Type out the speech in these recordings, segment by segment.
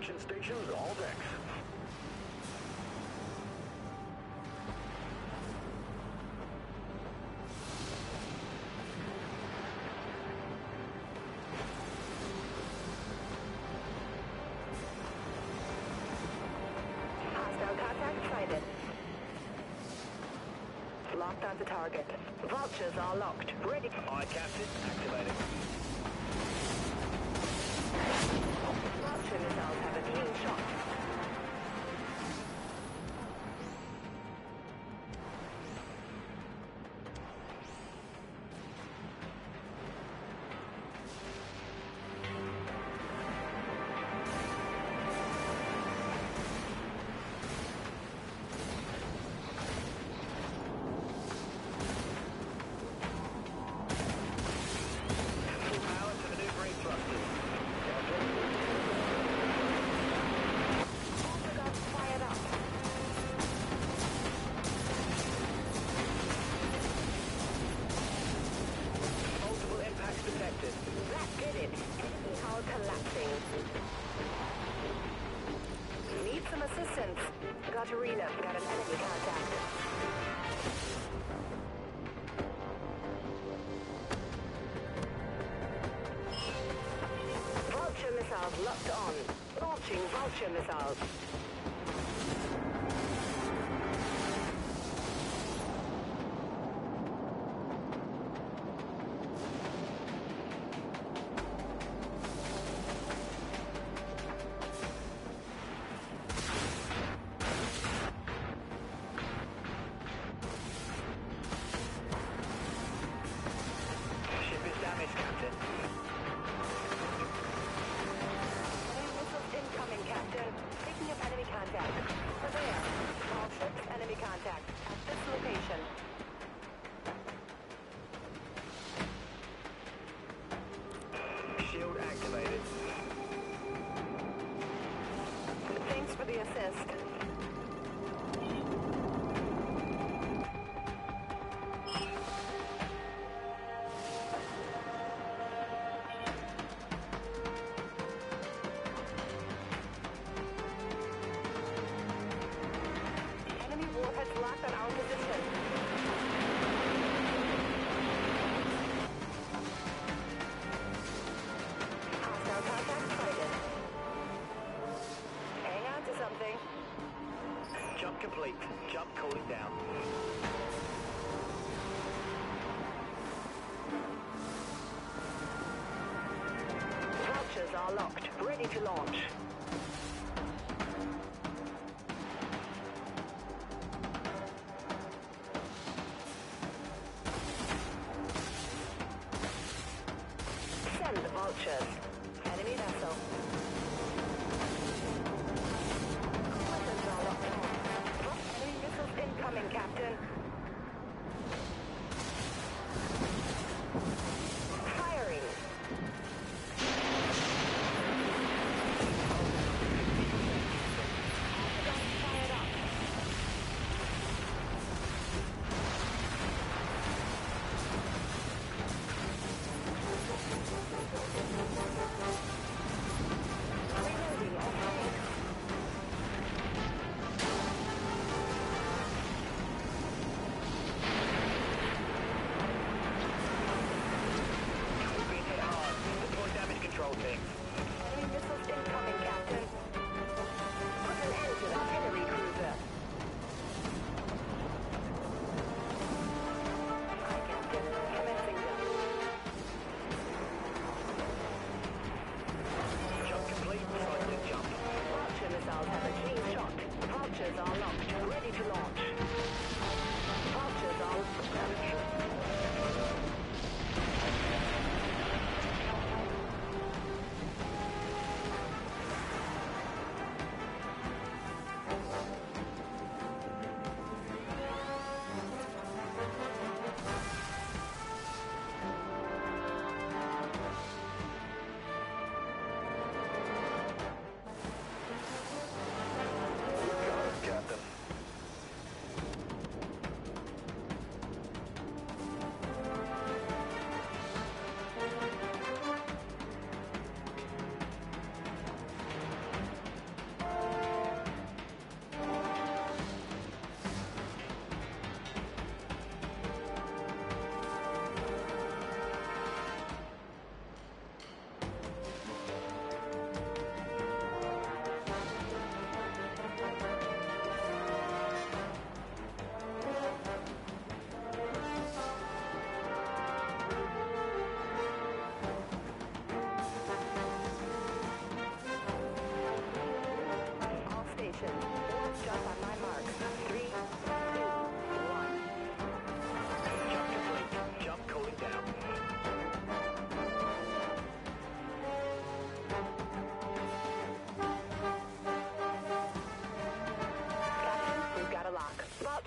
Transmission stations, all decks. Hostile contact sighted. Locked onto target. Vultures are locked. Ready. Aye, Captain. Activating. Vulture missiles have a clean shot. Full power to maneuvering thrusters. Vulture guns fired up. Multiple impacts detected. That did it. Enemy hull collapsing. Need some assistance. Got to reload. Got an enemy contact. Vulture missiles locked on. Launching Vulture missiles. Ship is damaged, Captain. Enemy missiles incoming, Captain. Picking up enemy contact. Over there. All ships, enemy contact. At this location. Shield activated. Thanks for the assist. Enemy warheads locked on our position. Hostile contact sighted. Hang on to something. Jump complete. Jump cooling down. Vultures are locked, ready to launch. Send the vultures. Enemy vessel. Weapons are locked on. Enemy missiles incoming, Captain. Firing. Guns fired up.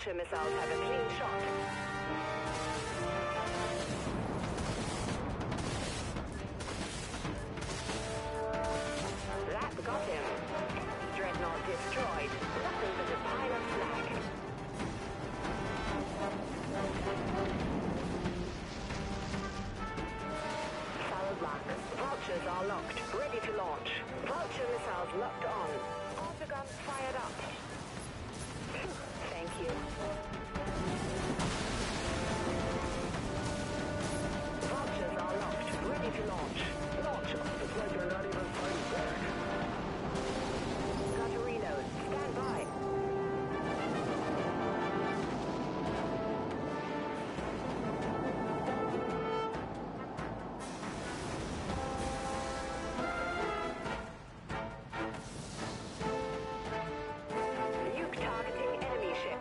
Vulture missiles have a clean shot. That got him. Dreadnought destroyed. Nothing but a pile of slag. Solid lock. Vultures are locked. Ready to launch. Vulture missiles locked on. Autoguns fired up. Thank you. Vultures are locked. Ready to launch. Launch. Looks like they're not even fighting back. Got to reload. Stand by. Nuke targeting enemy ship.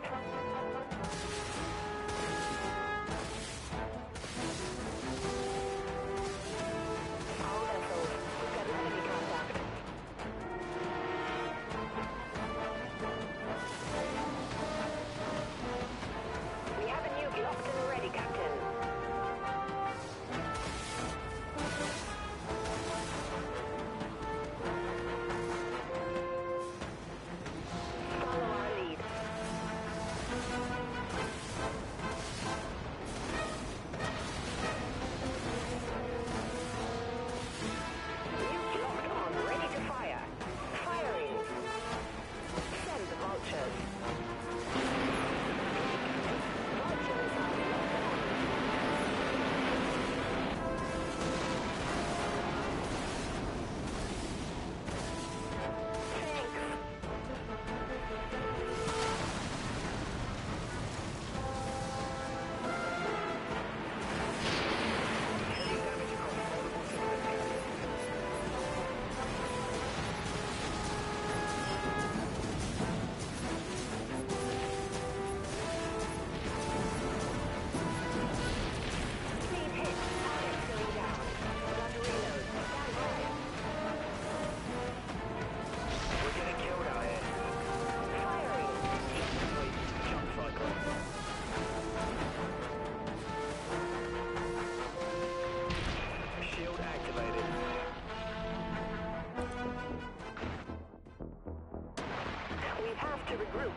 All vessels. We've got enemy contact. We have a nuke locked and ready, Captain. Follow our lead. Nuke locked on, ready to fire. Firing. Send the vultures. Vulture missiles locked on. Thanks. Heavy damage across multiple systems, Captain. Speed hit. Target going down. Got to reload. Stand by. We're getting killed out here. Firing. Complete. Jump cycle. Shield activated. We have to regroup.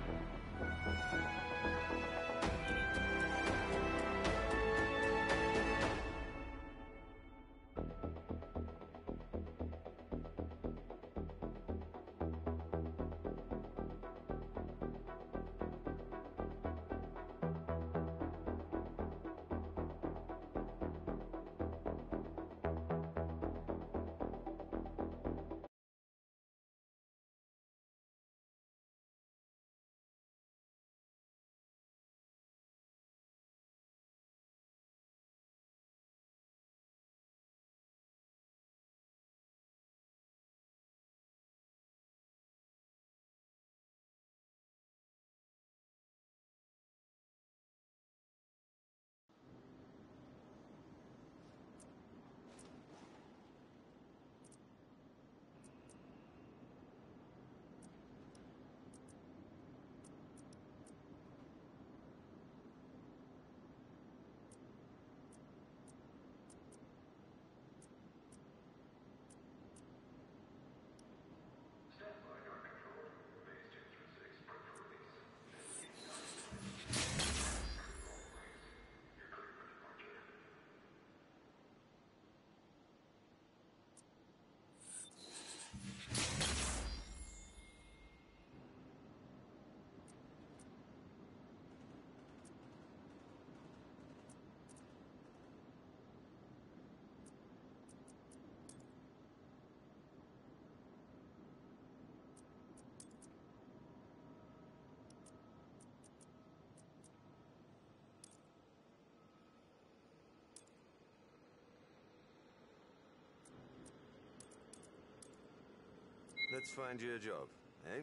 Let's find you a job, eh?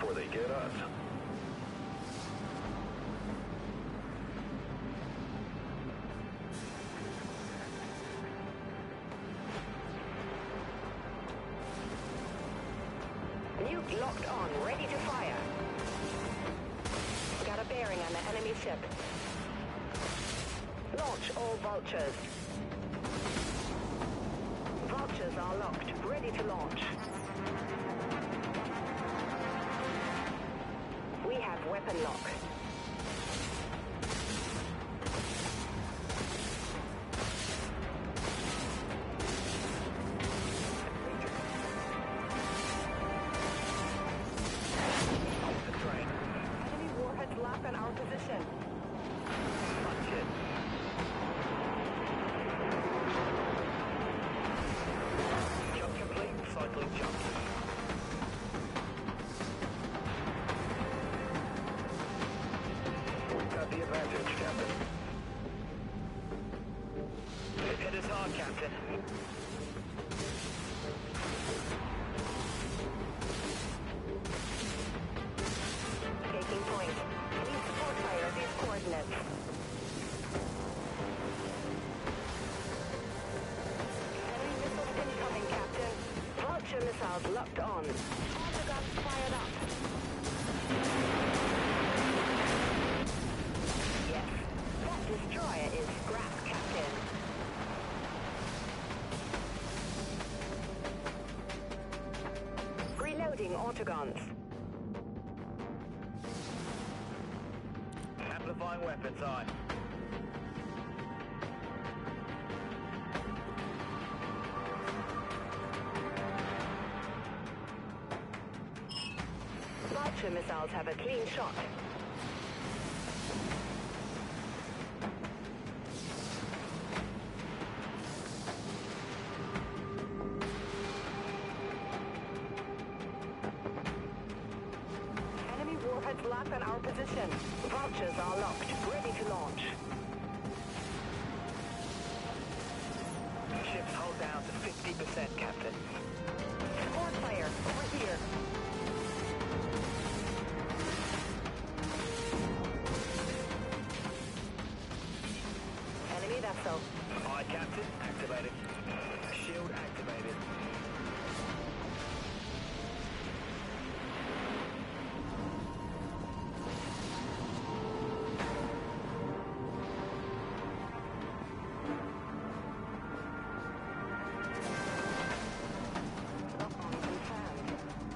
before they get us. Nuke locked on, ready to fire. Got a bearing on the enemy ship. Launch all vultures. Vultures are locked, ready to launch. We have weapon lock. Enemy warheads locked on our position. Punch it. Jump complete. Cycling jump. We've got the advantage, Captain. Hit us hard, Captain. Taking point. Need support fire at these coordinates. Enemy missiles incoming, Captain. Vulture missiles locked on. Autoguns fired up. Yes, that destroyer is scrapped, Captain. Reloading autoguns. Amplifying weapons on. Vulture missiles have a clean shot. Enemy warheads locked on our position. Vultures are locked, ready to launch. Ships hold down to 50%, Captain. Support fire, over here. Enemy vessel. Aye, Captain. Activated. Shield activated. Confirmed.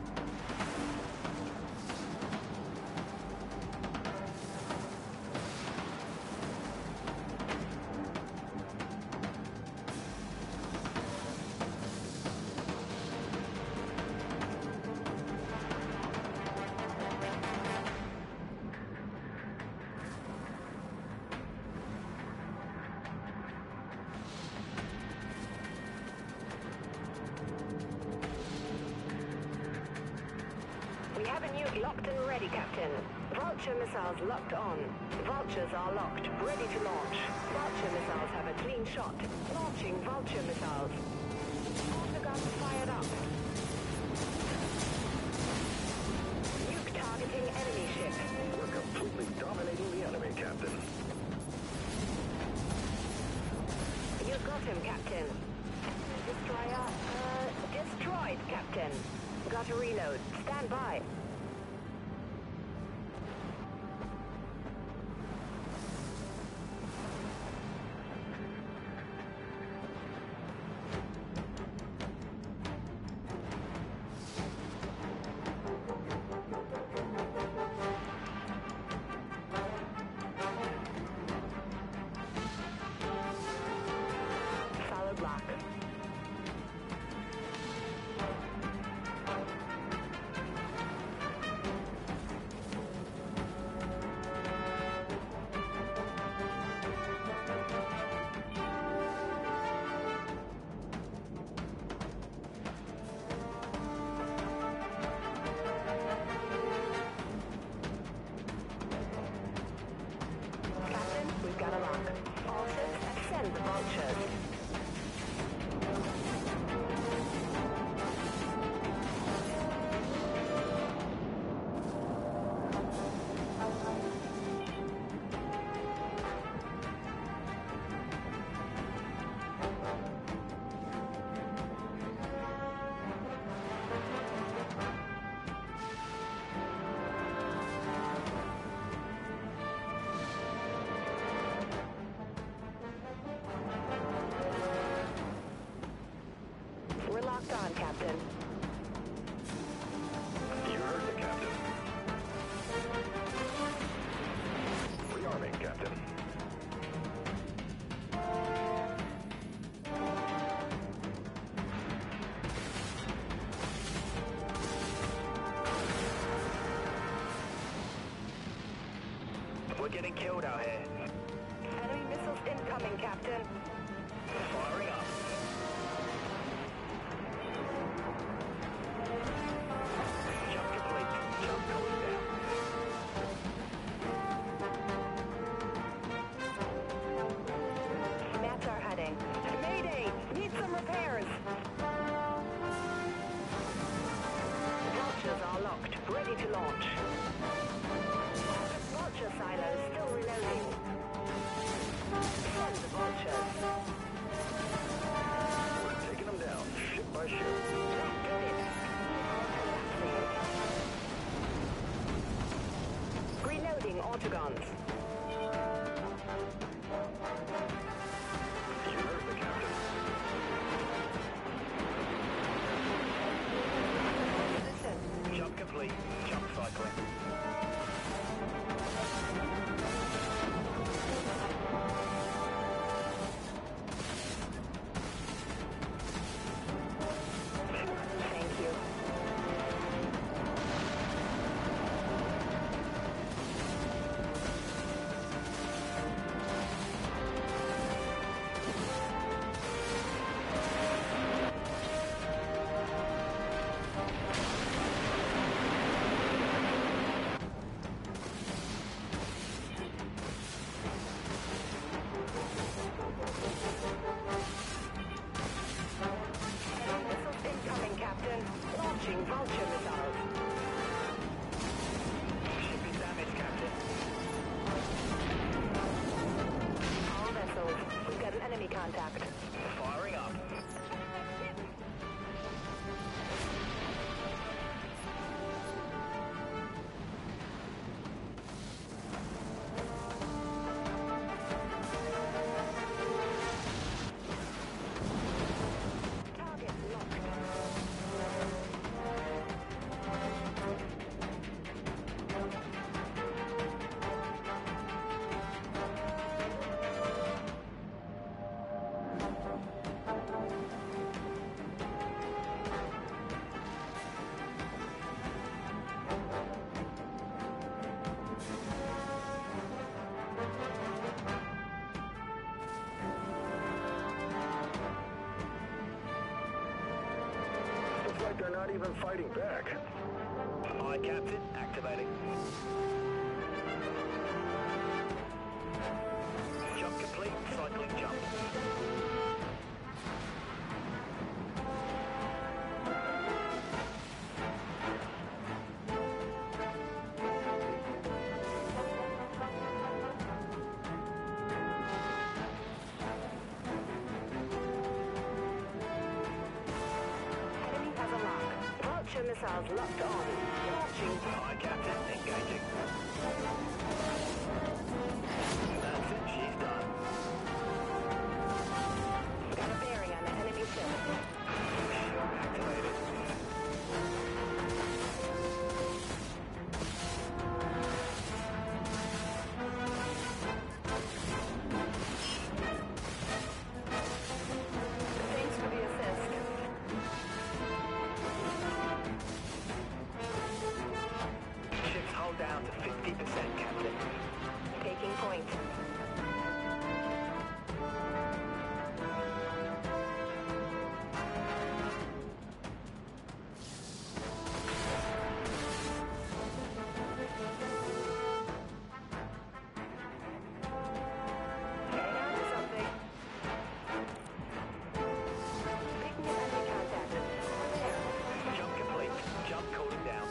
We have a nuke locked and ready, Captain. Vulture missiles locked on. Vultures are locked, ready to launch. Vulture missiles have a clean shot. Launching Vulture missiles. Autoguns fired up. Nuke targeting enemy ship. We're completely dominating the enemy, Captain. You got him, Captain. Destroyer, destroyed, Captain. Got to reload. Stand by. Solid lock. Captain, we've got a lock. All ships ascend the vultures. We're getting killed out here. Enemy missiles incoming, Captain. Firing up. Jump complete. Jump cooling down. Mats are heading. Mayday! Need some repairs! Vultures are locked, ready to launch. Vulture silos still reloading. Send the vultures. We're taking them down, ship by ship. Reloading autogons. You heard the captain. Position. Jump complete. Jump cycling. Thank you. Missiles incoming, Captain. Launching Vulture missiles. Ship is damaged, Captain. All vessels. We've got an enemy contact. Firing up. Target locked. Looks like they're not even fighting back. Aye, Captain. Activating. Jump complete. Cycling jump. Enemy has a lock. Vulture missiles locked on. Launching. Aye, Captain. Engaging. That's it. She's done. Got a bearing on the enemy ship. Activated. Thanks for the assist. Ship's hull down to 50%, Captain. Taking point. Hang on to something. Picking up enemy contact. There. Jump complete. Jump cooling down.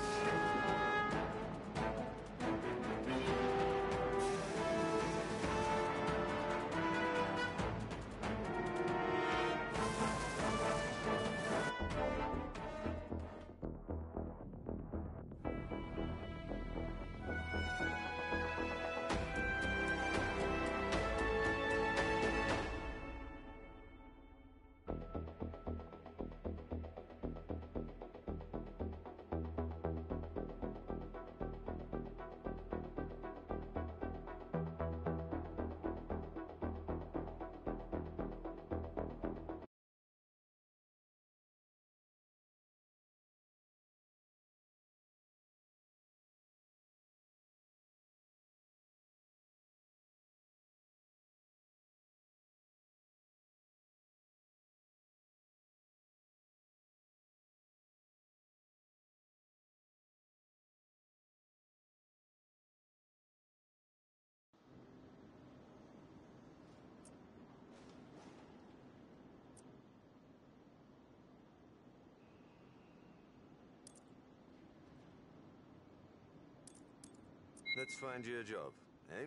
Let's find you a job, eh?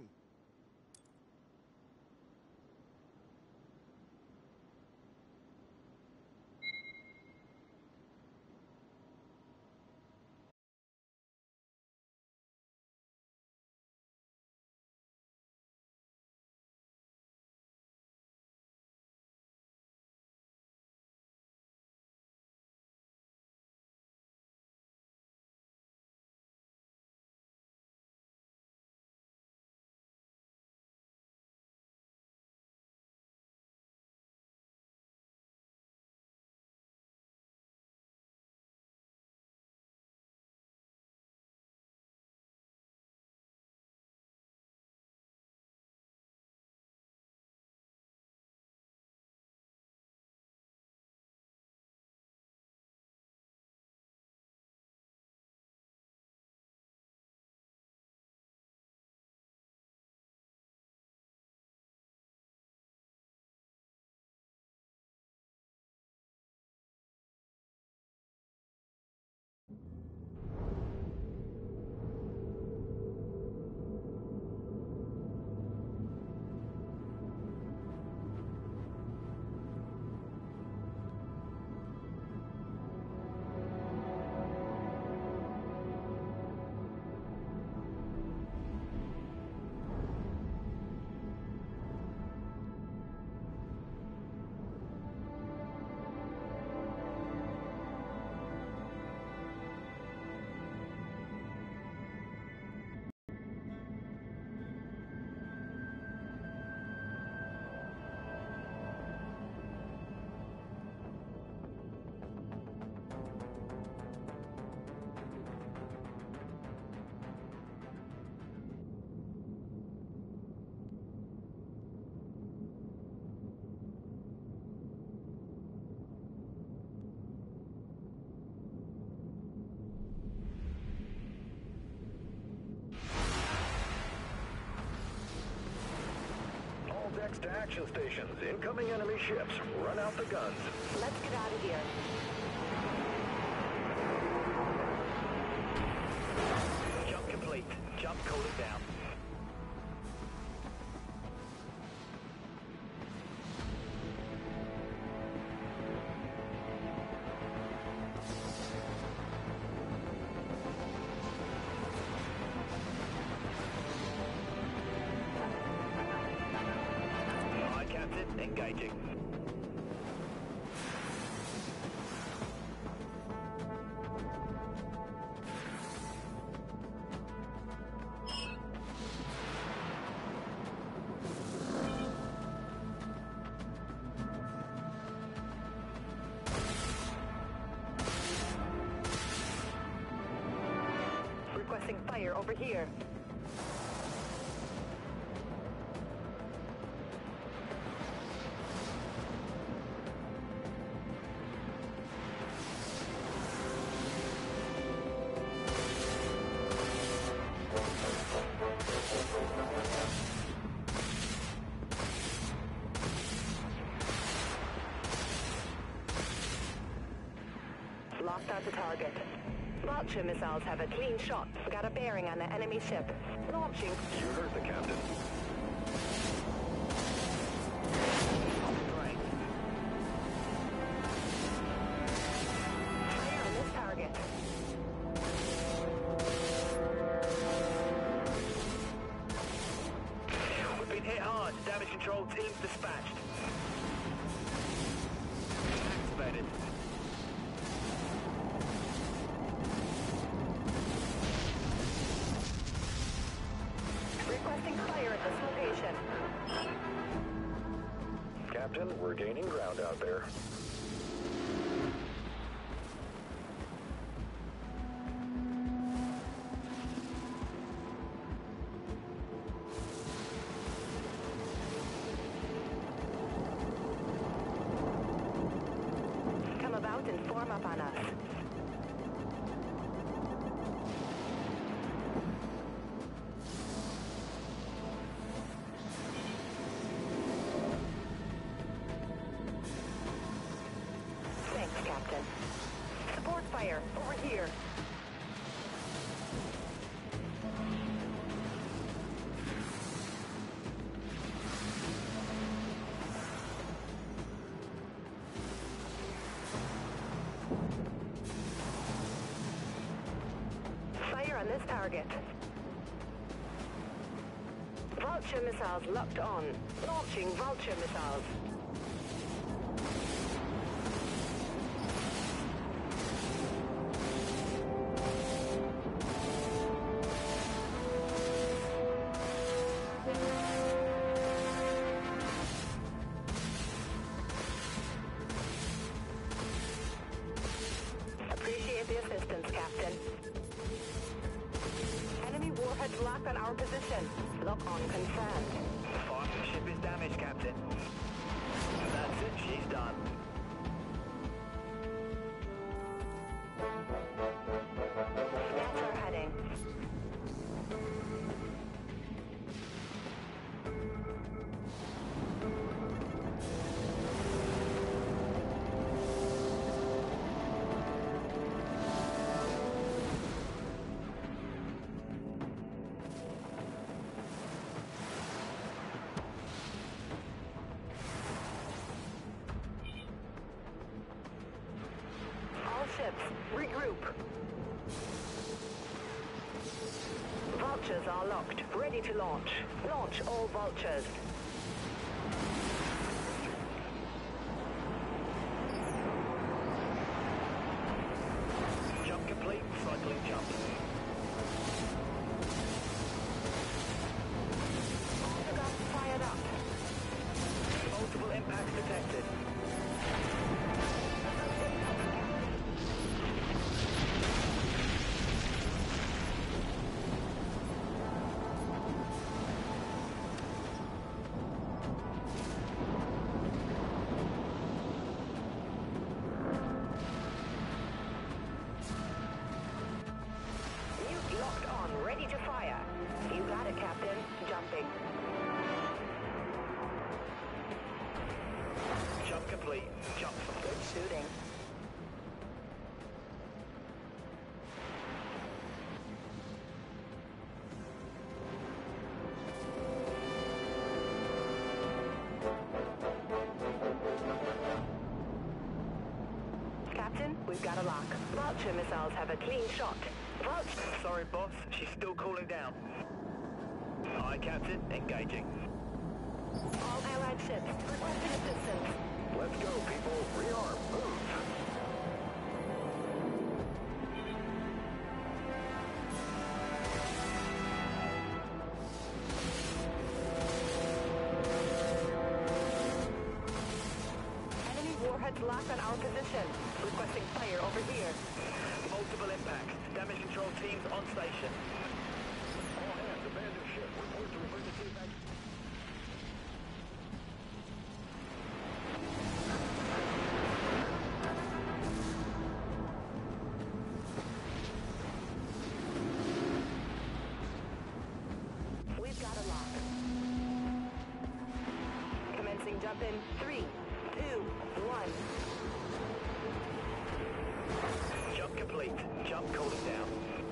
All decks to action stations. Incoming enemy ships. Run out the guns. Let's get out of here. Jump complete. Jump cooling down. Aye, Captain. Engaging. Requesting fire over here. Locked onto target. Vulture missiles have a clean shot. Got a bearing on the enemy ship. Launching. You heard the captain. Right. Fire on this target. We've been hit hard. Damage control team dispatched. Activated. Requesting fire at this location. Captain, we're gaining ground out there. Come about and form up on us. this target. Vulture missiles locked on. Launching Vulture missiles. Appreciate the assistance, Captain. Enemy warheads locked on our position. Lock on confirmed. Fire ship is damaged, Captain. That's it, she's done. That's our heading. All ships, regroup. Vultures are locked, ready to launch. Launch all vultures. Jump complete, cycling jump. Autograph fired up. Multiple impacts detected. Nuke locked on, ready to fire. You got it, Captain. Jumping. Jump complete, jump. Good shooting. Captain, we've got a lock. Vulture missiles have a clean shot. Vulture. Sorry, boss, she's still cooling down. Aye, Captain, engaging. All allied ships requesting assistance. Let's go, people. Rearm. Move. Enemy warheads locked on our position. Requesting fire over here. Multiple impacts. Damage control teams on station. All hands, abandon ship. Report to emergency evacuation. We've got a lock. Commencing jump in 3, 2, 1. Jump complete, jump cooling down.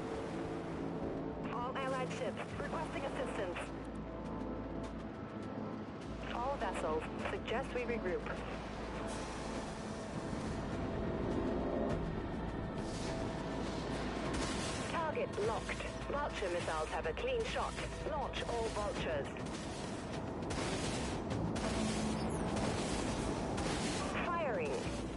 All allied ships requesting assistance. All vessels suggest we regroup. Target locked. Vulture missiles have a clean shot. Launch all vultures. Firing.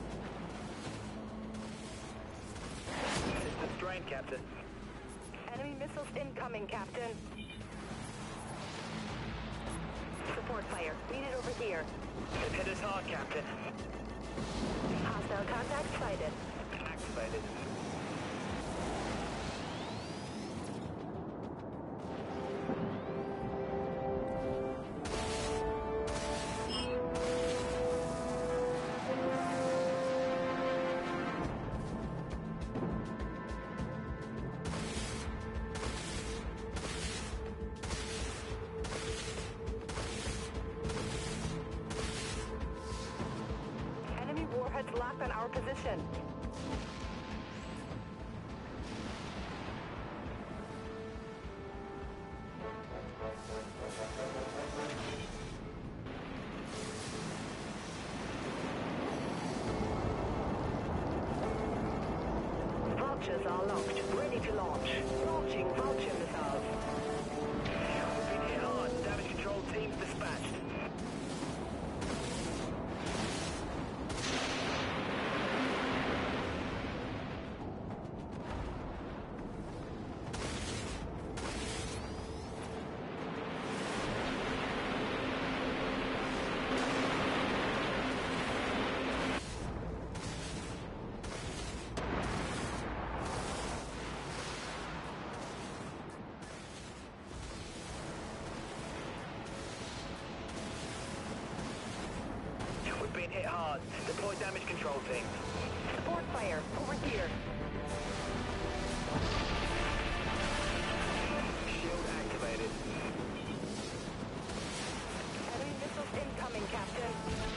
System strain, Captain. Enemy missiles incoming, Captain. Support fire. Needed over here. They've hit us hard, Captain. Hostile contact sighted. Activated. Enemy warheads locked on our position. Vultures are locked, ready to launch. Launching Vulture missiles. We've been hit hard. Damage control teams dispatched. We've been hit hard. Deploy damage control teams. Support fire, over here. Shield activated. Enemy missiles incoming, Captain.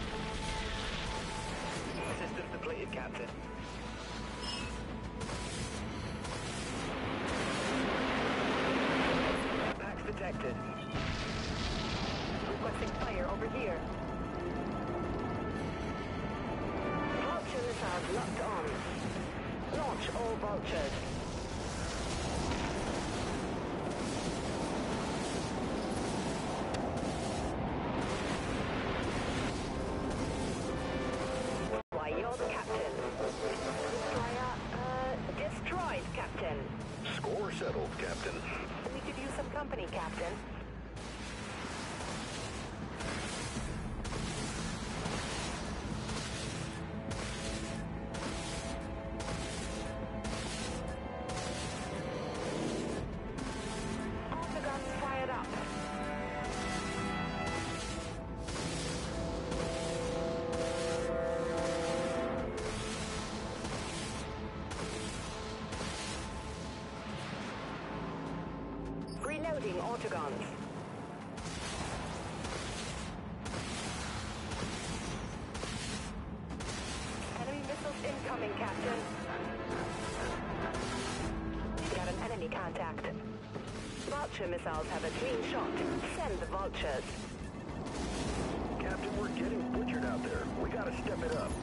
Systems depleted, Captain. Impacts detected. Requesting fire over here. Vulture missiles locked on. Launch all vultures. Why, you're the captain. Destroyed, Captain. Score settled, Captain. We could use some company, Captain. Autogun fired up. Reloading autoguns. Enemy missiles incoming, Captain. Got an enemy contact. Vulture missiles have a clean shot. Send the vultures. Captain, we're getting butchered out there. We gotta step it up.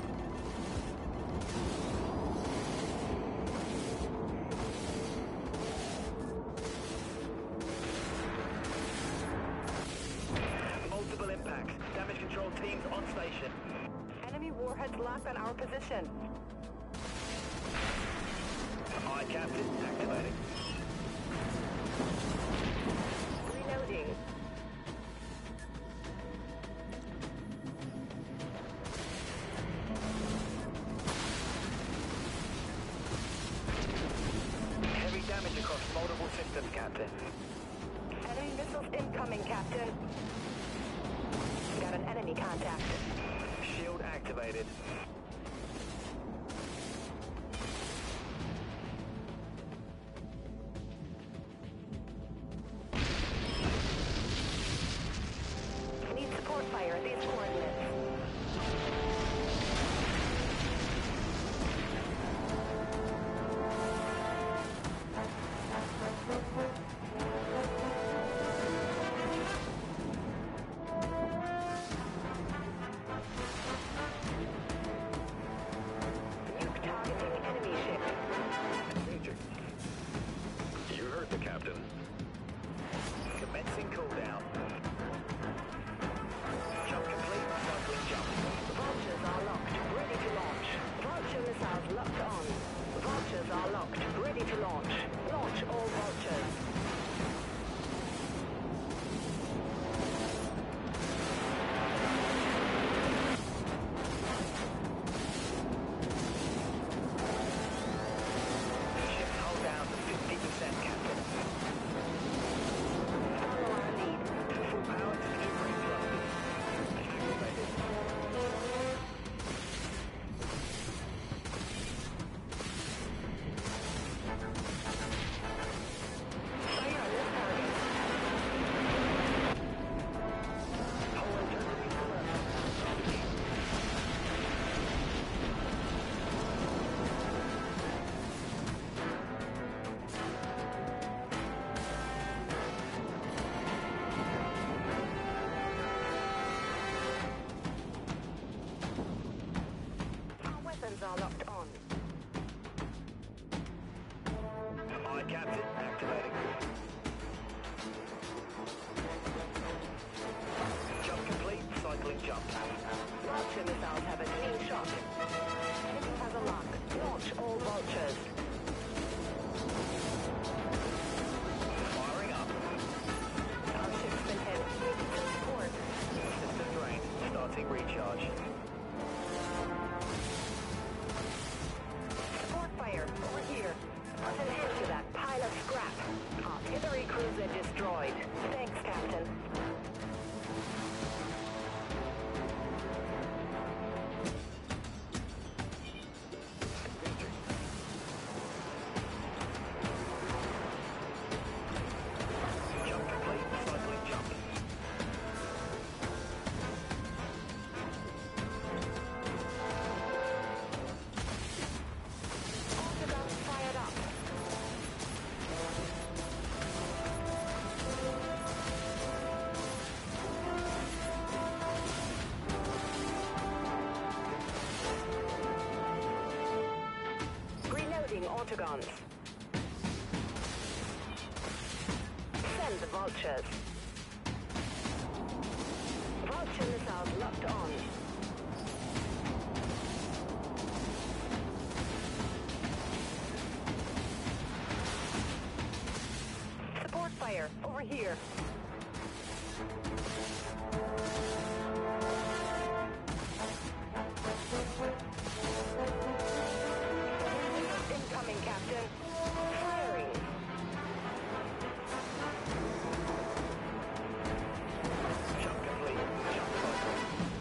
Multiple impacts. Damage control teams on station. Enemy warheads locked on our position. Aye, Captain. Activating. Reloading. Heavy damage across multiple systems, Captain. Enemy missiles incoming, Captain. Got an enemy contact. Shield activated. Need support fire at these coordinates. Nuke targeting enemy ship. Aging. You heard the captain. Commencing cooldown. Jump complete. charge. Support fire, over here. Put an end to that pile of scrap. Artillery cruiser destroyed. Thanks, Captain. Jump complete. Cycling jump. Autogun fired up. Reloading autogons. Send the vultures. Vulture missiles locked on. Support fire, over here. Incoming, Captain. Firing. Jump complete. Jump cycling.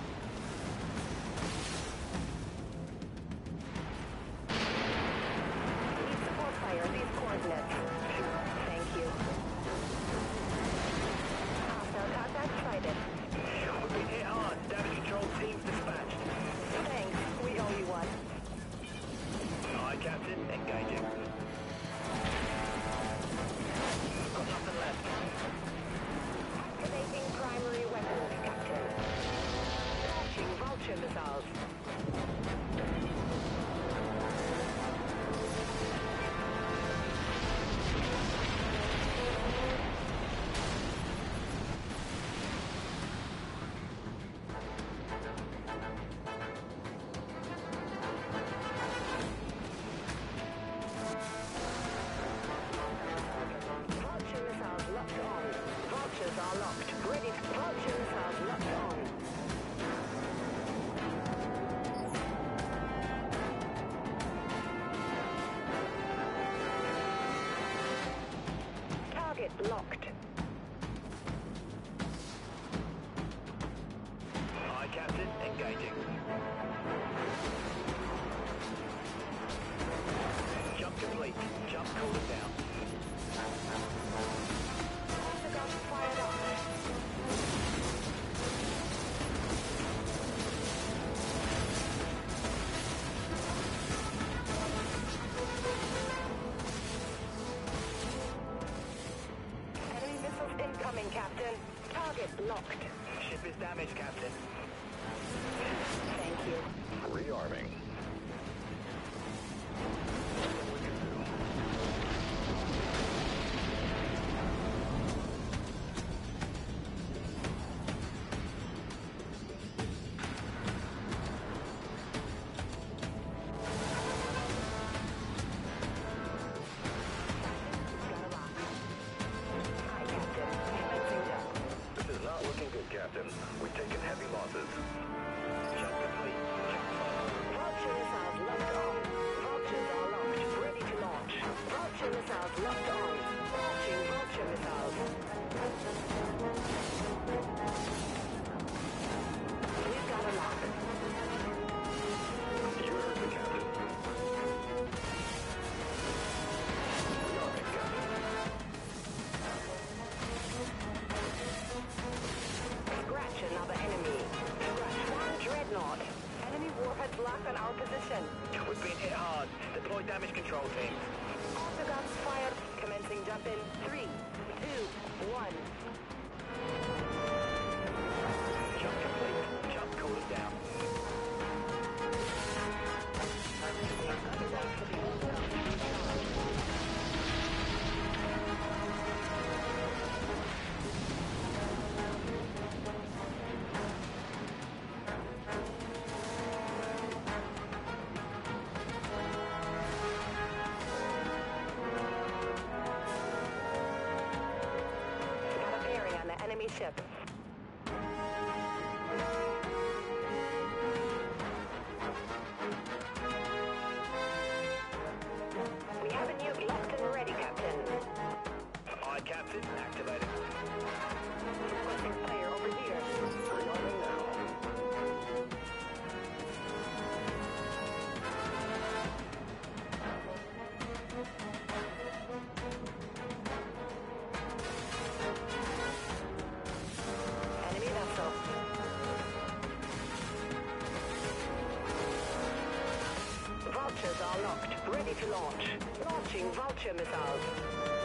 Need support fire, these coordinates. Thank you. Hostile contact sighted. We've been hit hard. Damage control teams dispatched. Thanks, we owe you one. Aye, Captain. Engaging. Got nothing left. Activating primary weapons, Captain. Launching vulture missiles. Vulture missiles locked on. Vultures are locked. Ready. Vulture missiles locked on. Target locked. Aye, Captain. Engaging. Jump complete. Jump cooling down. Autogun fired up. Enemy missiles incoming, Captain. Target locked. Ship is damaged, Captain. Thank you. Rearming. Got a lock. Hi, Captain. Commencing jump. This is not looking good, Captain. We've taken heavy losses. Jump complete. Jump cycling. Vulture missiles locked on. Vultures are locked. Ready to launch. Vulture missiles locked on. Launching vulture missiles. We've got a lock. You heard me, Captain. Rearming, Captain. Scratch another enemy. Scratch one dreadnought. Enemy warheads locked on our position. We've been hit hard. Deploy damage control teams. Autoguns fired. Commencing jump in 3, 2, 1. Jump complete. Jump cooling down. Got a bearing on the enemy ship. to launch. Launching Vulture missiles.